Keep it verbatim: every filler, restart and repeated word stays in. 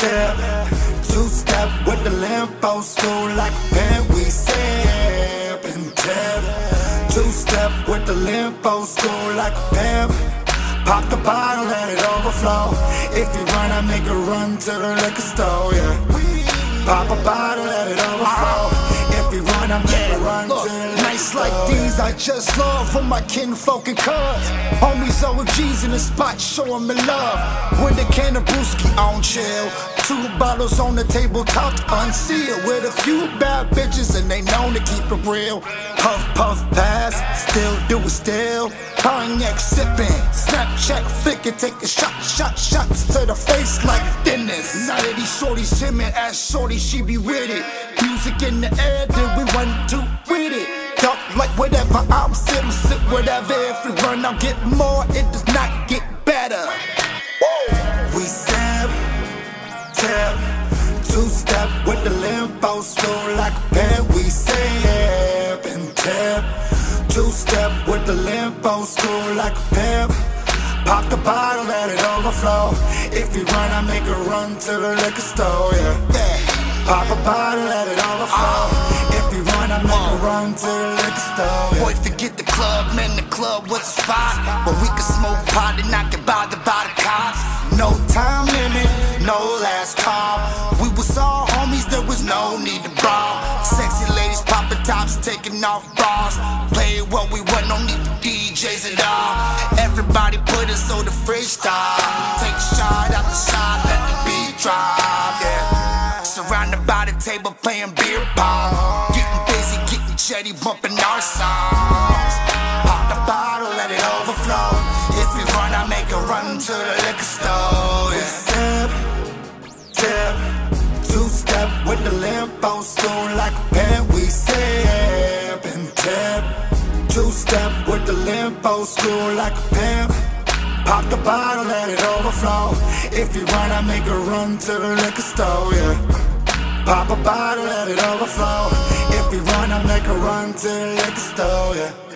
tip. Two-step with the limbo, school like a pen, we sip and tip. Two-step with the limbo, school like a pimp. Pop the bottle, let it overflow. If you run, I make a run to the liquor store, yeah. Pop a bottle, let it overflow. If you run, I make yeah, a run look, to the liquor nights store. Like these, I just love from my kinfolk and cuz. Homies, O Gs in the spot, showing me love. With a can of brewski on chill. Two bottles on the table, top unsealed. With a few bad bitches and they known to keep it real. Puff, puff, pass, still do it still. Cognac sipping, Snapchat flicking, taking shot, shot, shots to the face like Dennis. None of these shorties timid, ass shorty, she be with it. Music in the air, then we run to with it. Duck like whatever, I'm sitting, sit whatever. If we run, I'll get more, it does not get better. Woo! We sip, tip, two-step with the limbo, school like a pen, we sip and tip. Two-step with the limbo, school like a pimp. Pop the bottle, let it overflow. If you run, I make a run to the liquor store, yeah. yeah. Pop a bottle, let it overflow. If you run, I make a run to the liquor store, yeah. Boy, forget the club, man, the club was a spot where we could smoke pot and not get bothered by the cops. No time limit, no last call. We was all homies, there was no need to brawl. Sexy ladies popping tops, taking off bras. Play what we want, no need for D Js at all. Everybody put us on the freestyle. Take a shot after shot, let the beat drop, yeah. Surrounded by the table playing beer pong. Getting busy, getting chatty, bumping our songs. Pop the bottle, let it overflow. If we run, I make a run to the liquor store, yeah. Sip, tip, two-step with the limbo, school like a pen, we sip and tip. Two-step with the limbo, school like a pimp. Pop the bottle, let it overflow. If you run, I make a run to the liquor store, yeah. Pop a bottle, let it overflow. If you run, I make a run to the liquor store, yeah.